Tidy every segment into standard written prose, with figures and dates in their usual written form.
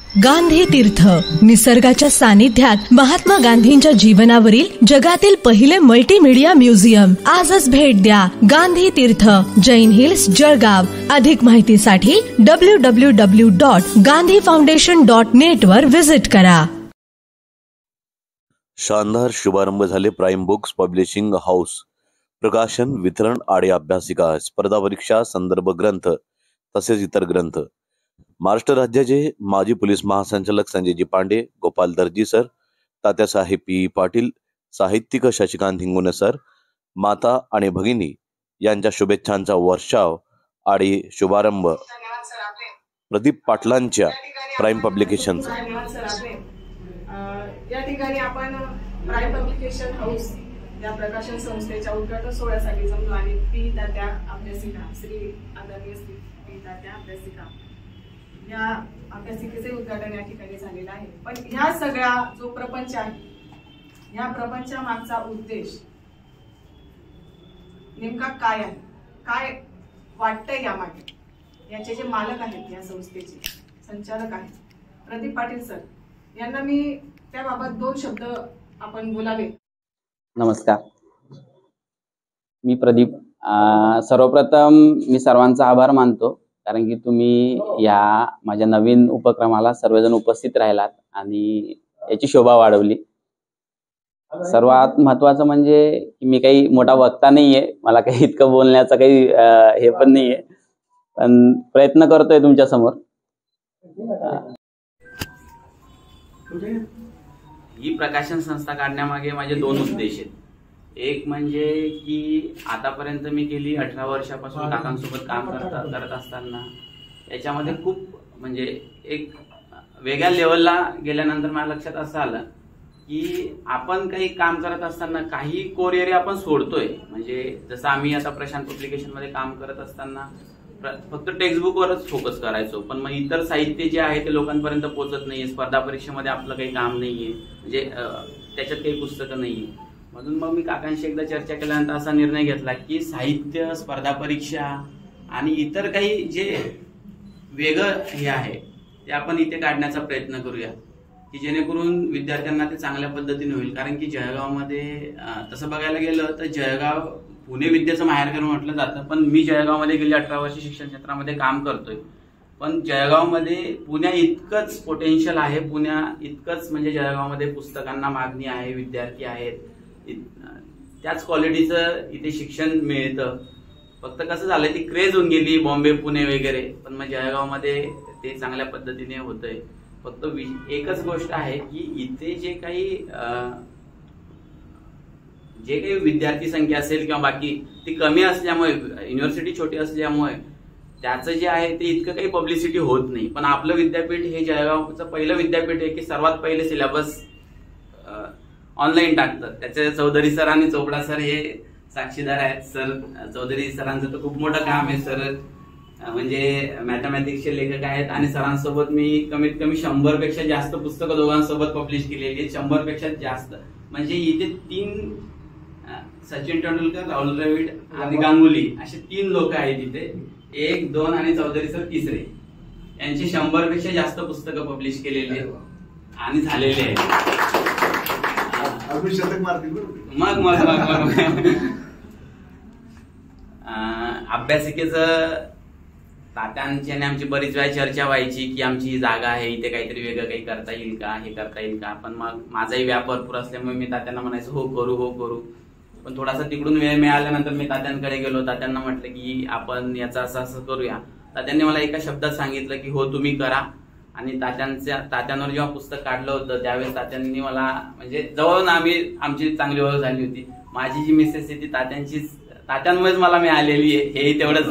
गांधी तीर्थ, निसर्गाच्या सानिध्यात महात्मा गांधींच्या जीवनावरील जगातील पहिले मल्टीमीडिया म्युझियम. आजच भेट द्या. गांधी तीर्थ, जैन हिल्स, जळगाव. अधिक माहितीसाठी www.gandhifoundation.net वर विजिट करा. शानदार शुभारंभ झाले प्राईम बुक्स पब्लिशिंग हाऊस. प्रकाशन, वितरण आणि अभ्यासिका, स्पर्धा परीक्षा संदर्भ ग्रंथ तसेच इतर ग्रंथ. महाराष्ट्र राज्याचे माजी पोलीस महासंचालक संजयजी पांडे, गोपाल दर्जी सर, तात्यासाहेब पी पाटील, साहित्यिक शशिकांत हिंगोने सर, माता आणि भगिनी यांच्या शुभेच्छांचा वर्षाव आणि शुभारंभ प्रदीप पाटलांच्या प्राईम पब्लिकेशनचा. या ठिकाणी आपण प्राईम पब्लिकेशन हाऊस या प्रकाशन संस्थेच्या उद्घाटन सोहळ्यासाठी जमलो आणि पी तात्या अभ्यासिका, श्री आदरणीय श्री पी तात्या अभ्यासिका या अभ्यासिकेचे उद्घाटन या ठिकाणी झालेलं आहे. पण ह्या सगळा जो प्रपंच आहे, ह्या प्रपंचा मागचा उद्देश नेमका काय आहे, काय वाटतंय यामागे, याचे जे मालक आहेत, या संस्थेचे संचालक आहेत प्रदीप पाटील सर, यांना मी त्याबाबत 2 शब्द आपण बोलावे. नमस्कार, मी प्रदीप. सर्वप्रथम मी सर्वांचा आभार मानतो, कारण की तुम्ही या माझ्या नवीन उपक्रमाला सर्वजण उपस्थित राहिलात आणि याची शोभा वाढवली. सर्वात महत्त्वाचं म्हणजे की मी काही मोठा वक्ता नाहीये, मला काही इतकं बोलण्याचं काही हे पण नाहीये, पण प्रयत्न करतोय तुमच्या समोर. ही प्रकाशन संस्था काढण्यामागे माझे 2 उद्देश आहेत. एक म्हणजे की आतापर्यंत मी गेली 18 वर्षापासून काकांसोबत काम करत असताना याच्यामध्ये खूप म्हणजे एक वेगळ्या लेवलला गेल्यानंतर माझ्या लक्षात असं आलं की आपण काही काम करत असताना काही कोर एरिया आपण सोडतोय. म्हणजे जसं आम्ही आता प्रशांत पब्लिकेशन मध्ये काम करत असताना फक्त टेक्स्टबुकवरच फोकस करायचो, पण मग इतर साहित्य जे आहे ते लोकांपर्यंत पोहोचत नाहीये. स्पर्धा परीक्षेमध्ये आपलं काही काम नाहीये, म्हणजे त्याच्यात काही पुस्तकं नाहीये. म्हणून मग मी काकांशी एकदा चर्चा केल्यानंतर असा निर्णय घेतला की साहित्य, स्पर्धा परीक्षा आणि इतर काही जे वेगळं हे आहे ते आपण इथे काढण्याचा प्रयत्न करूया, की जेणेकरून विद्यार्थ्यांना ते चांगल्या पद्धतीने होईल. कारण की जळगावमध्ये तसं बघायला गेलं तर जळगाव पुणे विद्येचं माहेरघर म्हटलं जातं, पण मी जळगावमध्ये गेली 18 वर्ष शिक्षण क्षेत्रामध्ये काम करतोय. पण जळगावमध्ये पुण्या इतकंच पोटेन्शियल आहे, पुण्या इतकंच म्हणजे जळगावमध्ये पुस्तकांना मागणी आहे, विद्यार्थी आहेत, त्याच क्वालिटीचं इथे शिक्षण मिळतं. फक्त कसं झालं ती क्रेज होऊन गेली बॉम्बे, पुणे वगैरे, पण मग जळगावमध्ये ते चांगल्या पद्धतीने होतंय. फक्त एकच गोष्ट आहे की इथे जे काही विद्यार्थी संख्या असेल किंवा बाकी ती कमी असल्यामुळे, युनिव्हर्सिटी छोटी असल्यामुळे त्याचं जे आहे ते इतकं काही पब्लिसिटी होत नाही. पण आपलं विद्यापीठ हे जळगावचं पहिलं विद्यापीठ आहे की सर्वात पहिले सिलेबस ऑनलाईन टाकतं. त्याचे चौधरी सर आणि चोपडा सर हे साक्षीदार आहेत. सर चौधरी सरांचं तर खूप मोठं काम आहे. सर म्हणजे मॅथमॅटिक्सचे लेखक आहेत आणि सरांसोबत मी कमीत कमी 100 पेक्षा जास्त पुस्तकं दोघांसोबत पब्लिश केलेली आहेत. 100 पेक्षा जास्त. म्हणजे इथे 3 सचिन तेंडुलकर, राहुल द्रविड आणि गांगुली असे 3 लोक आहेत इथे. 1, 2 आणि चौधरी सर तिसरे. यांची 100 पेक्षा जास्त पुस्तकं पब्लिश केलेली आहेत आणि झालेले आहेत. मग अभ्यासिकेचं तात्यांची आणि आमची बरीच वेळा चर्चा व्हायची की आमची जागा आहे, इथे काहीतरी वेगळं काही करता येईल का, हे करता येईल का. पण मग माझाही व्याप भरपूर असल्यामुळे मी तात्यांना म्हणायचो हो करू. पण थोडासा तिकडून वेळ मिळाल्यानंतर मी तात्यांकडे गेलो. तात्यांना म्हटलं की आपण याचं असं करूया. तात्यांनी मला एका शब्दात सांगितलं की हो तुम्ही करा. आणि तात्यांवर जेव्हा पुस्तक काढलं होतं त्यावेळेस तात्यांनी मला म्हणजे जवळून आमची चांगली ओळख झाली होती. माझी जी मिसेस आहे ती तात्यांमुळेच मला मिळालेली आहे, हेही तेवढंच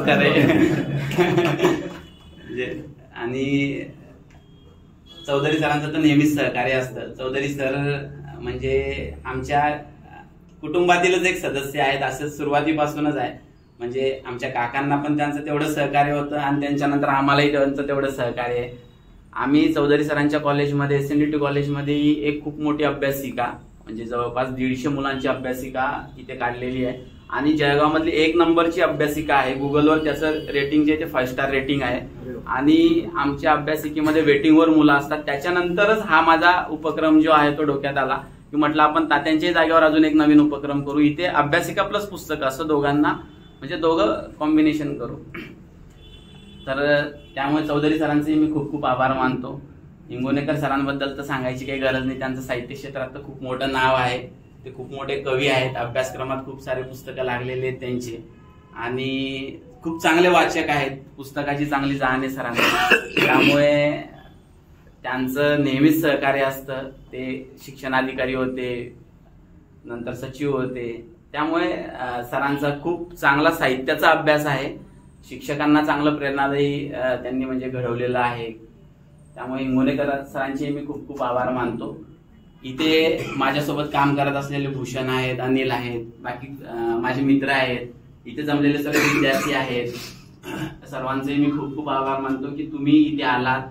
खरंय. आणि चौधरी सरांचं तर नेहमीच सहकार्य असतं. चौधरी सर म्हणजे आमच्या कुटुंबातीलच एक सदस्य आहेत, असं सुरुवातीपासूनच आहे. म्हणजे आमच्या काकांना पण त्यांचं तेवढं सहकार्य होतं आणि त्यांच्यानंतर आम्हालाही त्यांचं तेवढं सहकार्य आहे. आम्ही चौधरी सरांच्या कॉलेजमध्ये, SNDT कॉलेजमध्ये एक खूप मोठी अभ्यासिका म्हणजे जवळपास 150 मुलांची अभ्यासिका इथे काढलेली आहे. आणि जळगावमधली 1 नंबरची अभ्यासिका आहे. गुगलवर त्याचं रेटिंग जे ते 5 स्टार रेटिंग आहे. आणि आमच्या अभ्यासिकेमध्ये वेटिंगवर मुलं असतात. त्याच्यानंतरच हा माझा उपक्रम जो आहे तो डोक्यात आला की म्हटलं आपण तात्यांच्या जागेवर अजून एक नवीन उपक्रम करू. इथे अभ्यासिका प्लस पुस्तक असं दोघांना म्हणजे दोघं कॉम्बिनेशन करू. तर त्यामुळे चौधरी सरांचे मी खूप खूप आभार मानतो. इंगोनेकर सरांबद्दल तर सांगायची काही गरज नाही. त्यांचं साहित्य क्षेत्रात तर खूप मोठं नाव आहे. ते खूप मोठे कवी आहेत. अभ्यासक्रमात खूप सारे पुस्तकं लागलेले आहेत त्यांचे आणि खूप चांगले वाचक आहेत. पुस्तकाची चांगली जाण आहे सरांना. त्यामुळे त्यांचं नेहमीच सहकार्य असतं. ते शिक्षणाधिकारी होते, नंतर सचिव होते. त्यामुळे सरांचा खूप चांगला साहित्याचा अभ्यास आहे. शिक्षकांना चांगलं प्रेरणादायी त्यांनी म्हणजे घडवलेलं आहे. त्यामुळे इंगोनेकर सरांचे मी खूप खूप आभार मानतो. इथे माझ्यासोबत काम करत असलेले भूषण आहेत, अनिल आहेत, बाकी माझे मित्र आहेत, इथे जमलेले सगळे विद्यार्थी आहेत. सर्वांचे मी खूप खूप आभार मानतो की तुम्ही इथे आलात,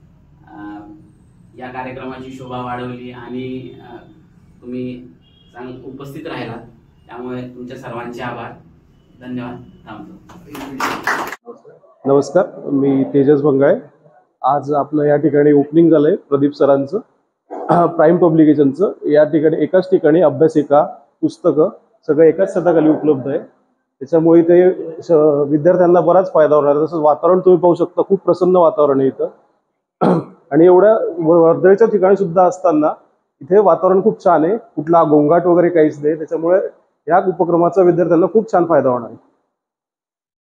या कार्यक्रमाची शोभा वाढवली आणि तुम्ही उपस्थित राहिलात. त्यामुळे तुमच्या सर्वांचे आभार. धन्यवाद. थांबतो. नमस्कार, मी तेजस बंगाळे. आज आपलं या ठिकाणी ओपनिंग झालंय प्रदीप सरांचं प्राईम पब्लिकेशनचं. या ठिकाणी एकाच ठिकाणी अभ्यासिका, पुस्तकं सगळं एकाच छताखाली उपलब्ध आहे. त्याच्यामुळे ते विद्यार्थ्यांना बराच फायदा होणार. तसंच वातावरण तुम्ही पाहू शकता, खूप प्रसन्न वातावरण आहे इथं. आणि एवढ्या वर्दळीच्या ठिकाणी सुद्धा असताना इथे वातावरण खूप छान आहे. कुठला गोंगाट वगैरे काहीच नाही. त्याच्यामुळे या उपक्रमाचा विद्यार्थ्यांना खूप छान फायदा होणार आहे.